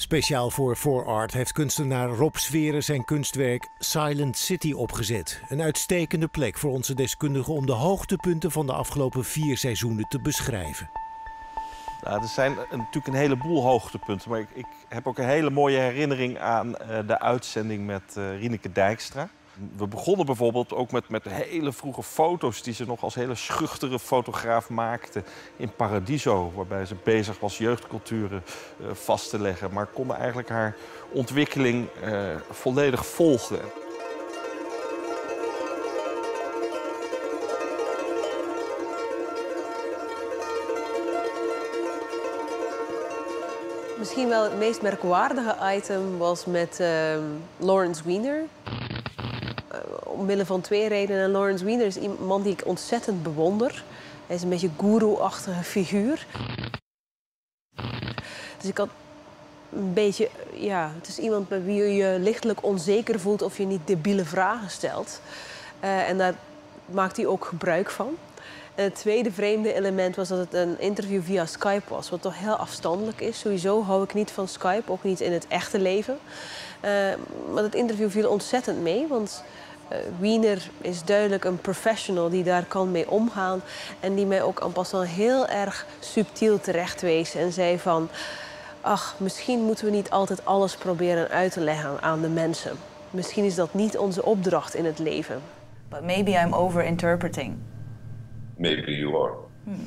Speciaal voor 4Art heeft kunstenaar Rob Sferen zijn kunstwerk Silent City opgezet. Een uitstekende plek voor onze deskundigen om de hoogtepunten van de afgelopen 4 seizoenen te beschrijven. Nou, er zijn natuurlijk een heleboel hoogtepunten, maar ik heb ook een hele mooie herinnering aan de uitzending met Rieneke Dijkstra. We begonnen bijvoorbeeld ook met hele vroege foto's die ze nog als hele schuchtere fotograaf maakte in Paradiso, waarbij ze bezig was jeugdculturen vast te leggen, maar konden eigenlijk haar ontwikkeling volledig volgen. Misschien wel het meest merkwaardige item was met Lawrence Weiner. Omwille van 2 redenen. Lawrence Weiner is iemand die ik ontzettend bewonder. Hij is een beetje goeroe-achtige figuur. Dus ik had een beetje... Ja, het is iemand bij wie je lichtelijk onzeker voelt of je niet debiele vragen stelt. En daar maakt hij ook gebruik van. En het tweede vreemde element was dat het een interview via Skype was, wat toch heel afstandelijk is. Sowieso hou ik niet van Skype, ook niet in het echte leven. Maar het interview viel ontzettend mee, want Weiner is duidelijk een professional die daar kan mee omgaan. En die mij ook en passant heel erg subtiel terechtwees en zei van... ach, misschien moeten we niet altijd alles proberen uit te leggen aan de mensen. Misschien is dat niet onze opdracht in het leven. But maybe I'm overinterpreting. Maybe you are.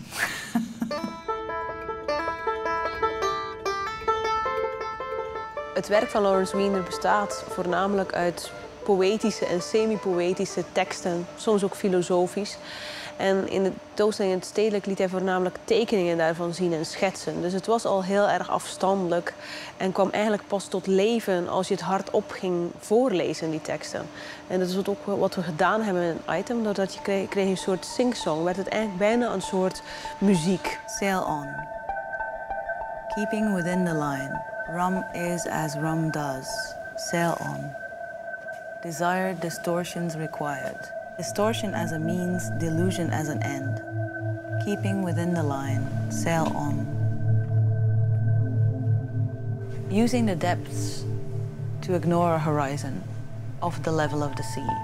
Het werk van Lawrence Weiner bestaat voornamelijk uit poëtische en semi-poëtische teksten, soms ook filosofisch. En in de tentoonstelling in het Stedelijk liet hij voornamelijk tekeningen daarvan zien en schetsen. Dus het was al heel erg afstandelijk en kwam eigenlijk pas tot leven als je het hardop ging voorlezen, die teksten. En dat is ook wat we gedaan hebben in een item. Doordat je kreeg een soort singsong, werd het eigenlijk bijna een soort muziek. Sail on. Keeping within the line. Rum is as rum does. Sail on. Desired distortions required. Distortion as a means, delusion as an end. Keeping within the line, sail on. Using the depths to ignore a horizon of the level of the sea.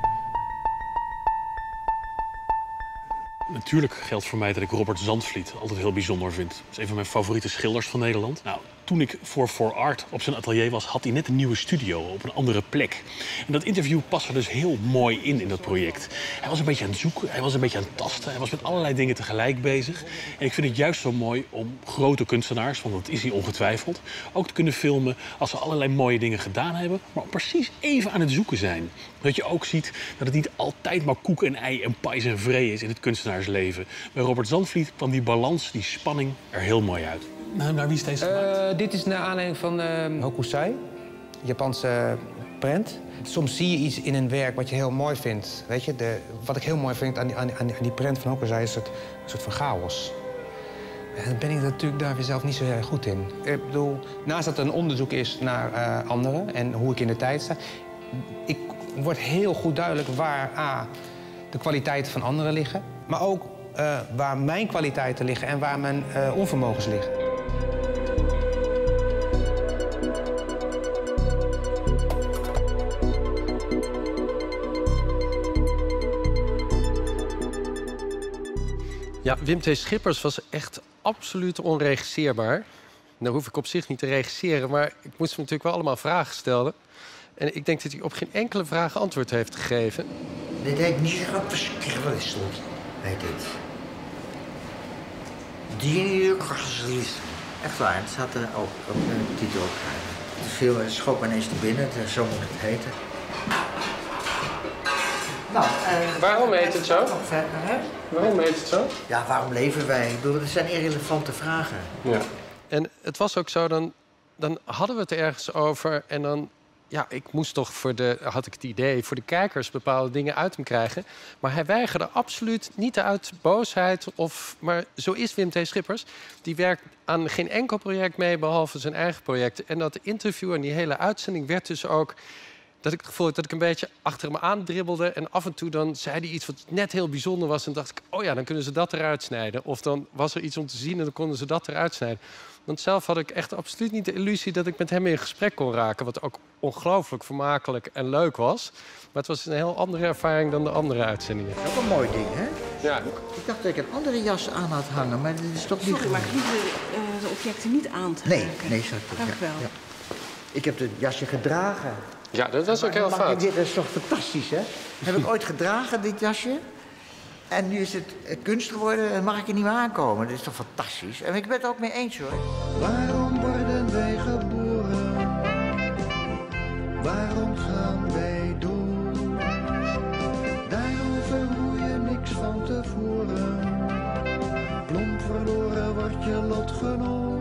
Natuurlijk geldt voor mij dat ik Robert Zandvliet altijd heel bijzonder vind. Dat is een van mijn favoriete schilders van Nederland. Nou, toen ik voor 4Art op zijn atelier was, had hij net een nieuwe studio op een andere plek. En dat interview past er dus heel mooi in dat project. Hij was een beetje aan het zoeken, hij was een beetje aan het tasten. Hij was met allerlei dingen tegelijk bezig. En ik vind het juist zo mooi om grote kunstenaars, want dat is hij ongetwijfeld, ook te kunnen filmen als ze allerlei mooie dingen gedaan hebben, maar precies even aan het zoeken zijn. Dat je ook ziet dat het niet altijd maar koek en ei en pais en vree is in het kunstenaarsleven. Bij Robert Zandvliet kwam die balans, die spanning er heel mooi uit. Naar wie is deze gemaakt? Dit is naar aanleiding van Hokusai, Japanse prent. Soms zie je iets in een werk wat je heel mooi vindt. Weet je, wat ik heel mooi vind aan die prent van Hokusai is een soort van chaos. En dan ben ik natuurlijk daar weer zelf niet zo erg goed in. Ik bedoel, naast dat er een onderzoek is naar anderen en hoe ik in de tijd sta, wordt heel goed duidelijk waar de kwaliteiten van anderen liggen, maar ook waar mijn kwaliteiten liggen en waar mijn onvermogens liggen. Ja, Wim T. Schippers was echt absoluut onregisseerbaar. Nou hoef ik op zich niet te regisseren, maar ik moest hem natuurlijk wel allemaal vragen stellen. En ik denk dat hij op geen enkele vraag antwoord heeft gegeven. Dit heet niet zo verschrikkelijk, heet dit. Diergeslist. Echt waar, het staat er ook op de titel ook. Het schoot me ineens te binnen, zo moet het heten. Nou, waarom heet het zo? Waarom heet het zo? Ja, waarom leven wij? Ik bedoel, dat zijn irrelevante vragen. Ja. En het was ook zo, dan hadden we het ergens over en dan... Ja, ik moest toch had ik het idee, voor de kijkers bepaalde dingen uit hem krijgen. Maar hij weigerde absoluut, niet uit boosheid. Maar zo is Wim T. Schippers. Die werkt aan geen enkel project mee, behalve zijn eigen project. En dat interview en die hele uitzending werd dus ook... dat ik het gevoel had dat ik een beetje achter hem aandribbelde. En af en toe dan zei hij iets wat net heel bijzonder was. En dacht ik, oh ja, dan kunnen ze dat eruit snijden. Of dan was er iets om te zien en dan konden ze dat eruit snijden. Want zelf had ik echt absoluut niet de illusie dat ik met hem in gesprek kon raken. Wat ook ongelooflijk vermakelijk en leuk was. Maar het was een heel andere ervaring dan de andere uitzendingen. Dat is ook een mooi ding, hè? Ja. Ik dacht dat ik een andere jas aan had hangen, maar dat is toch niet... Sorry, maar ik hoef de objecten niet aan te Nee, raken. nee, schat. Dank u wel. Ja. Ik heb het jasje gedragen. Ja, dat was ook heel Mag ik fout. dit? Dat is toch fantastisch, hè? Heb ik ooit gedragen, dit jasje? En nu is het kunst geworden en mag ik er niet meer aankomen. Dat is toch fantastisch? En ik ben het ook mee eens, hoor. Waarom worden wij geboren? Waarom gaan wij door? Daarover hoor je niks van tevoren. Plomp verloren wordt je lotgenoot.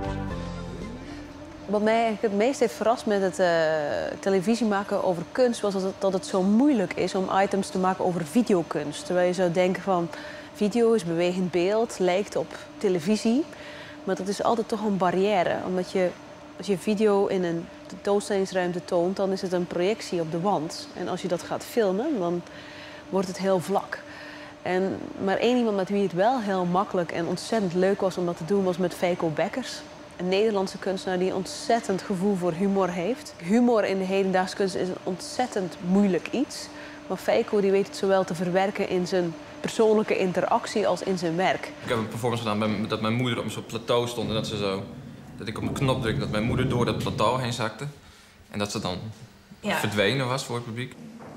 Wat mij eigenlijk het meest heeft verrast met het televisie maken over kunst... was dat het zo moeilijk is om items te maken over videokunst. Terwijl je zou denken van video is bewegend beeld, lijkt op televisie. Maar dat is altijd toch een barrière. Omdat als je video in een tentoonstellingsruimte toont... dan is het een projectie op de wand. En als je dat gaat filmen, dan wordt het heel vlak. Maar één iemand met wie het wel heel makkelijk en ontzettend leuk was om dat te doen... was met Feiko Bekkers. Een Nederlandse kunstenaar die een ontzettend gevoel voor humor heeft. Humor in de hedendaagse kunst is een ontzettend moeilijk iets. Maar Feiko die weet het zowel te verwerken in zijn persoonlijke interactie als in zijn werk. Ik heb een performance gedaan dat mijn moeder op zo'n plateau stond en dat ik op een knop drukte dat mijn moeder door dat plateau heen zakte. En dat ze dan verdwenen was voor het publiek.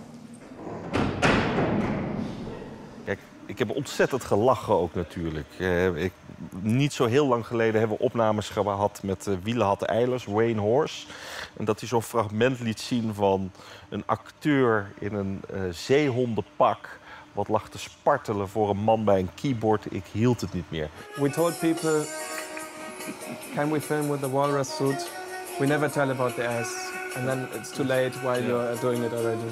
Kijk, ik heb ontzettend gelachen ook natuurlijk. Niet zo heel lang geleden hebben we opnames gehad met Wielehad Eilers, Wayne Horse. En dat hij zo'n fragment liet zien van een acteur in een zeehondenpak... wat lag te spartelen voor een man bij een keyboard. Ik hield het niet meer. We told people, can we film with the walrus suit? We never tell about the ass. And then it's too late while you're doing it already.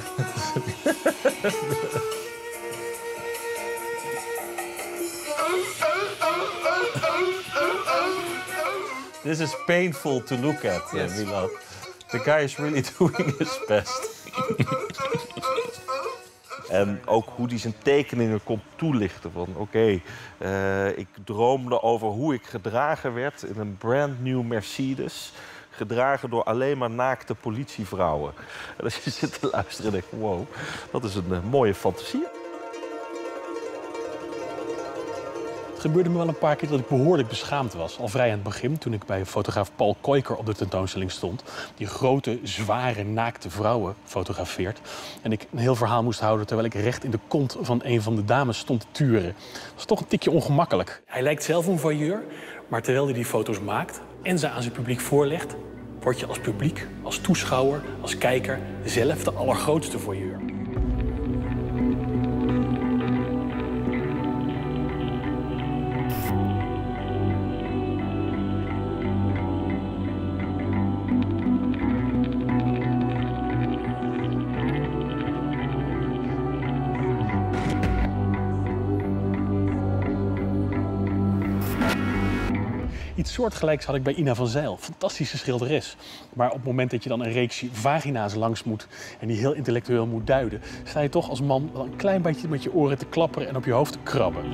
This is painful to look at, Wielehad. The guy is really doing his best. En ook hoe hij zijn tekeningen kon toelichten. Van oké, ik droomde over hoe ik gedragen werd in een brand new Mercedes. Gedragen door alleen maar naakte politievrouwen. En als je zit te luisteren en denkt, wow, dat is een mooie fantasie. Het gebeurde me wel een paar keer dat ik behoorlijk beschaamd was. Al vrij aan het begin, toen ik bij fotograaf Paul Koijker op de tentoonstelling stond. Die grote, zware, naakte vrouwen fotografeert. En ik een heel verhaal moest houden terwijl ik recht in de kont van een van de dames stond te turen. Dat was toch een tikje ongemakkelijk. Hij lijkt zelf een voyeur, maar terwijl hij die foto's maakt en ze aan zijn publiek voorlegt, word je als publiek, als toeschouwer, als kijker zelf de allergrootste voyeur. Iets soortgelijks had ik bij Ina van Zijl. Fantastische schilderes. Maar op het moment dat je dan een reeksje vagina's langs moet en die heel intellectueel moet duiden, sta je toch als man wel een klein beetje met je oren te klapperen en op je hoofd te krabben.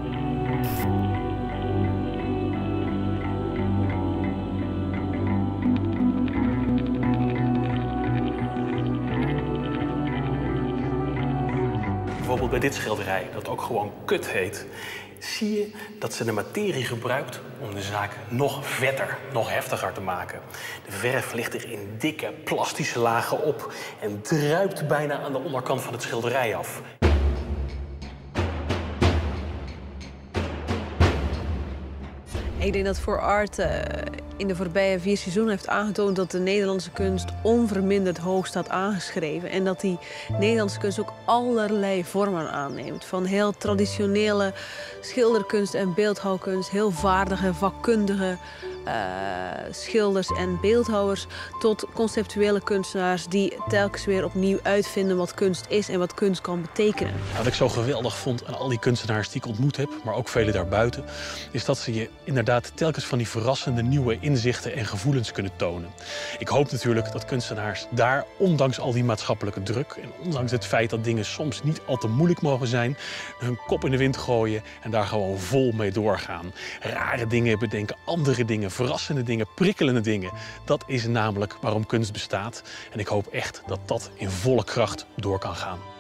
Bijvoorbeeld bij dit schilderij, dat ook gewoon kut heet, zie je dat ze de materie gebruikt om de zaak nog vetter, nog heftiger te maken. De verf ligt er in dikke plastische lagen op en druipt bijna aan de onderkant van het schilderij af. Ik denk dat 4Art in de voorbije 4 seizoenen heeft aangetoond dat de Nederlandse kunst onverminderd hoog staat aangeschreven. En dat die Nederlandse kunst ook allerlei vormen aanneemt. Van heel traditionele schilderkunst en beeldhouwkunst, heel vaardige, vakkundige schilders en beeldhouwers, tot conceptuele kunstenaars die telkens weer opnieuw uitvinden wat kunst is en wat kunst kan betekenen. Wat ik zo geweldig vond aan al die kunstenaars die ik ontmoet heb, maar ook vele daarbuiten, is dat ze je inderdaad telkens van die verrassende nieuwe inzichten en gevoelens kunnen tonen. Ik hoop natuurlijk dat kunstenaars daar, ondanks al die maatschappelijke druk en ondanks het feit dat dingen soms niet al te moeilijk mogen zijn, hun kop in de wind gooien en daar gewoon vol mee doorgaan. Rare dingen bedenken, andere dingen verrassende dingen, prikkelende dingen. Dat is namelijk waarom kunst bestaat. En ik hoop echt dat dat in volle kracht door kan gaan.